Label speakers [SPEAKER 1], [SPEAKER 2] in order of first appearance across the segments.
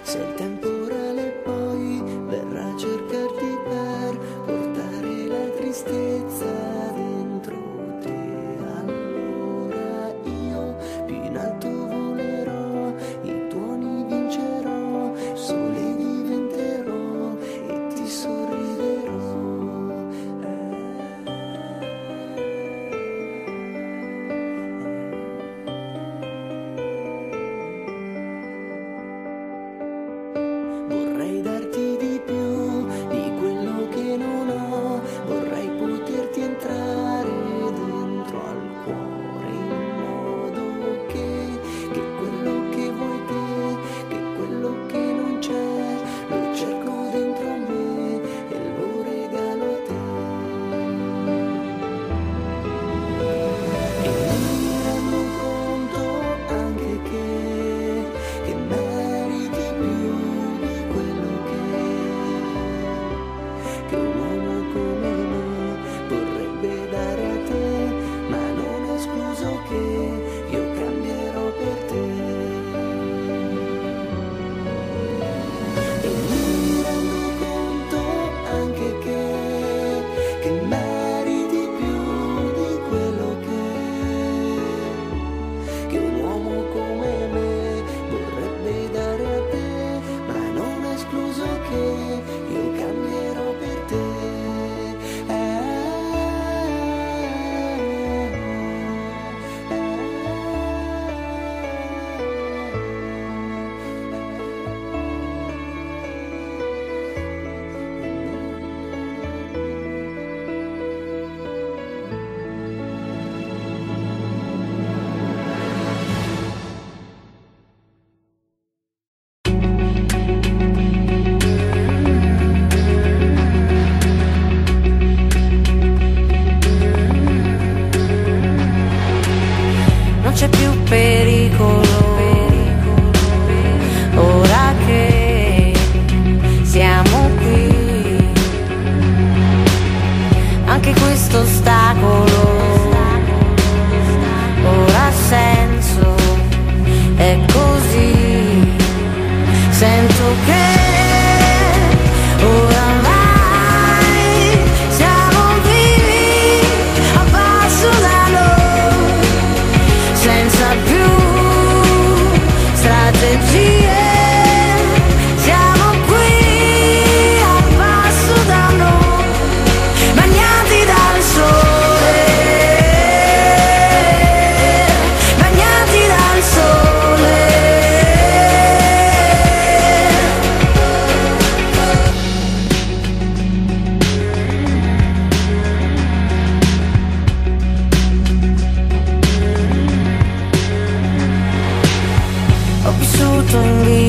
[SPEAKER 1] Se il temporale poi verrà a cercarti per portare la tristezza dentro te, allora io più in alto volerò, i tuoni vincerò, sole diventerò e ti sorriderò. Vorrei darti di più di quello che non ho, vorrei poterti entrare dentro al cuore in modo che quello che vuoi te, che quello che non c'è, lo cerco dentro me e lo regalo a te. E mi rendo conto anche che meriti più di quello che un uomo come me vorrebbe dare a te, ma non è escluso che io cambierò per te. E mi rendo conto anche che meriti più di quello che un uomo come me vorrebbe dare a te, ma non è escluso che io cambierò per te.
[SPEAKER 2] Non c'è più pericolo, ora che siamo qui. Anche questo ostacolo ora ha senso, è così. Sento che oramai siamo vivi a passo da noi, senza più strategie, siamo qui a passo da noi, bagnati dal sole, bagnati dal sole. Ho vissuto in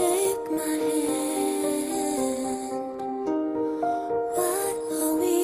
[SPEAKER 2] take my hand. What are we?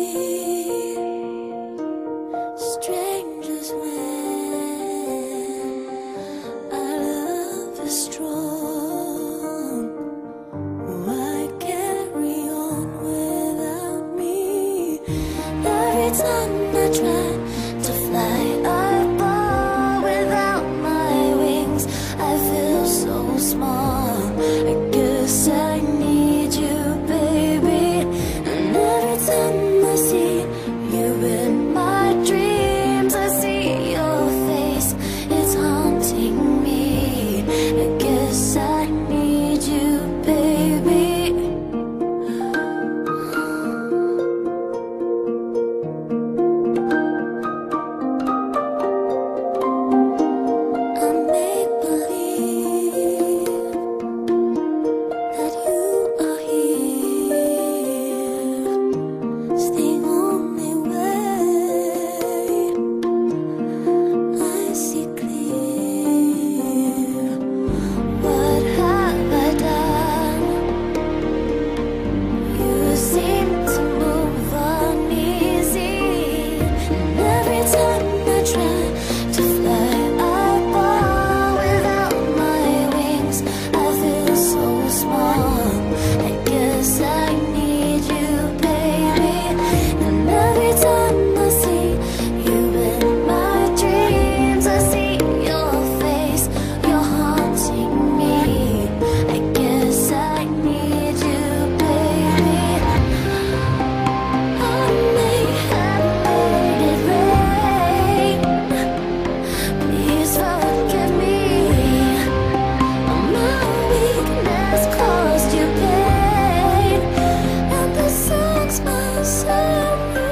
[SPEAKER 2] Strangers when our love is strong. Why carry on without me? Every time I try to fly, I fall without my wings. I feel so small. I guess I need you, baby. And every time I see you in my dreams, I see your face. It's haunting me. I guess I need you, baby. I make believe that you are here. It's the only way I see clear. What have I done? You seem to move uneasy, and every time I try to fly, I fall without my wings. I feel so small. I guess I need you, baby. And every time I see you in my dreams, I see your face. You're haunting me. I guess I need you, baby. I may have made it rain. Please forgive me. My weakness caused you pain, and this song's my sorry.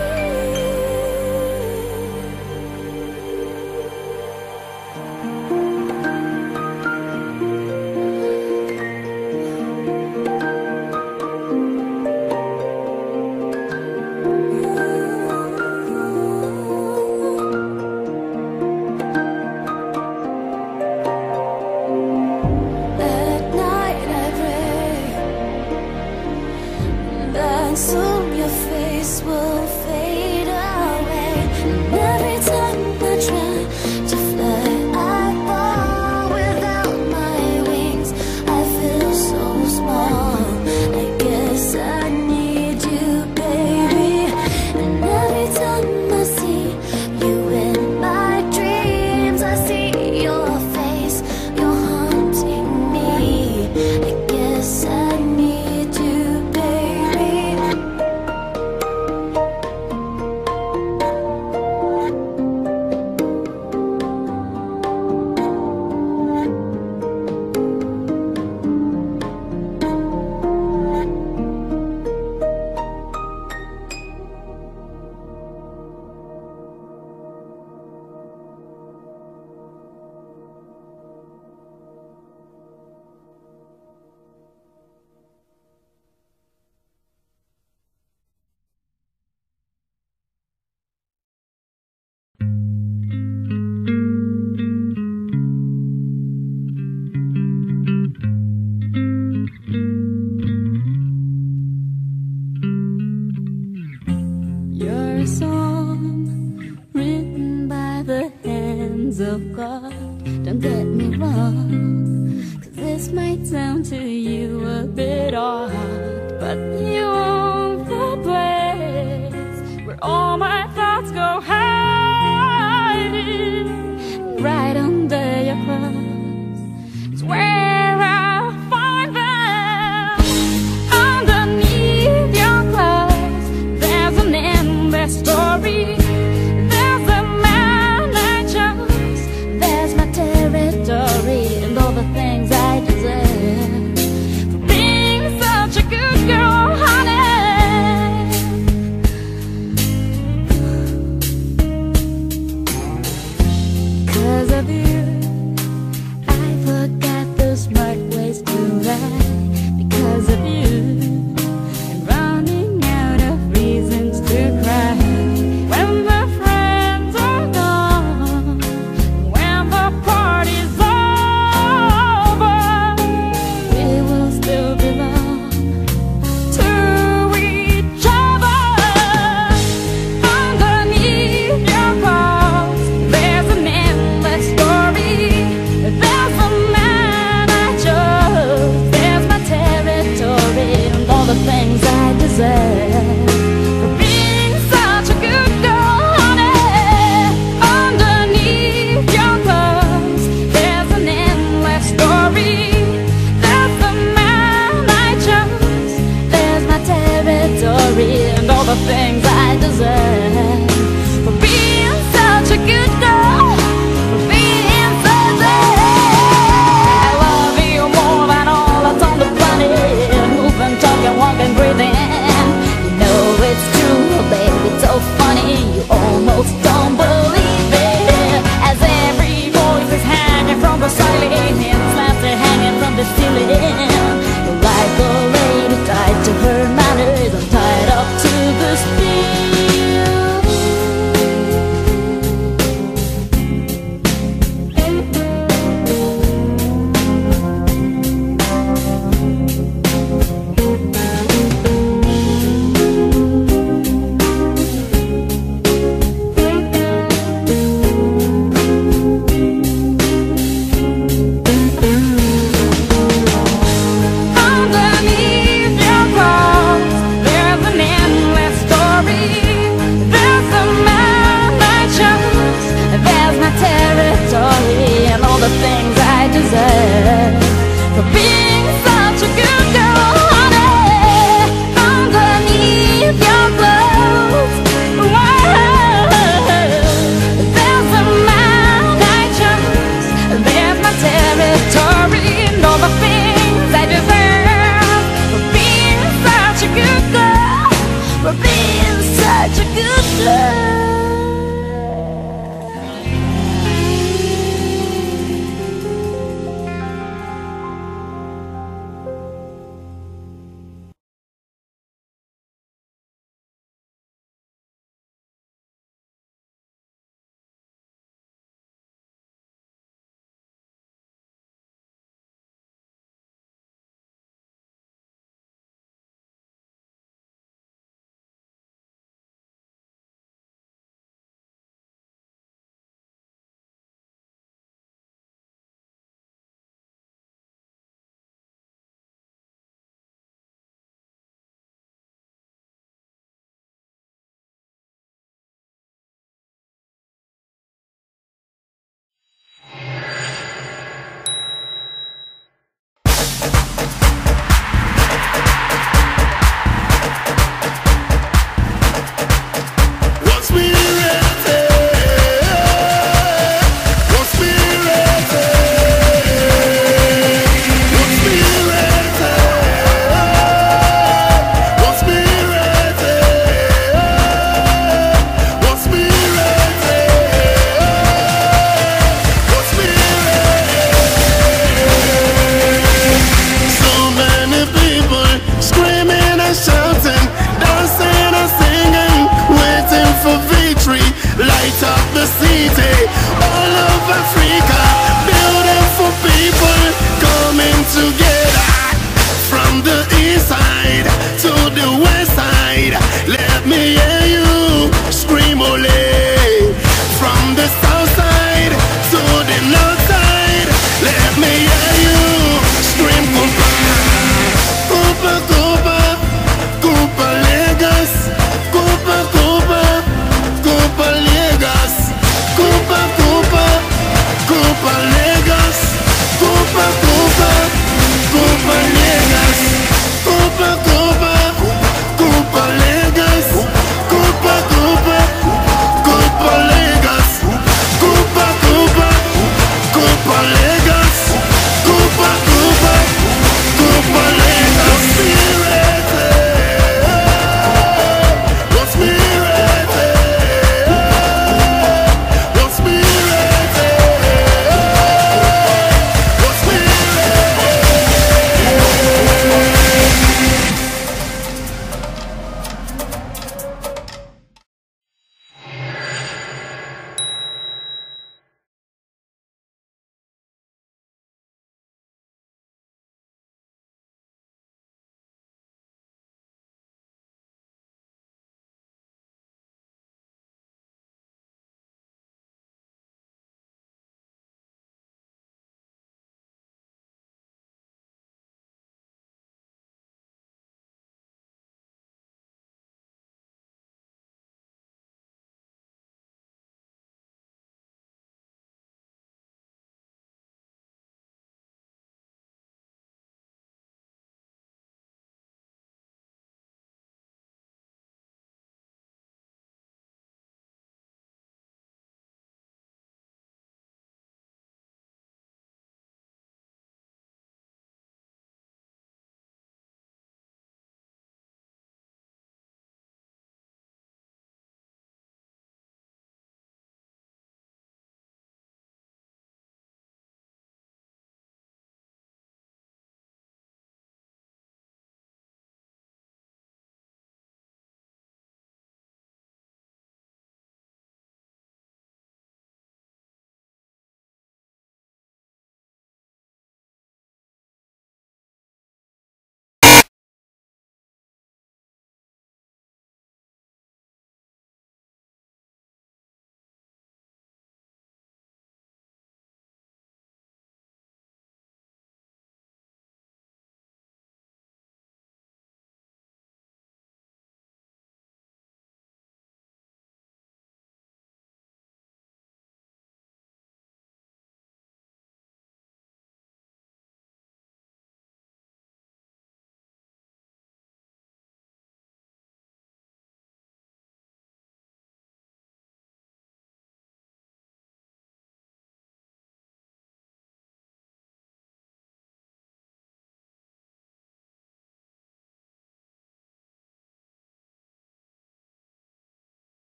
[SPEAKER 2] At night I pray that soon your face will fade away. And every time I try to fly, I fall without my wings. I feel so small. I guess I need you, baby. And every time I see you in my dreams, I see your face. You're haunting me. I guess I need you, baby. You're a song written by the hands of God. Don't get me wrong, 'cause this might sound to you a bit odd, but you own the place where all my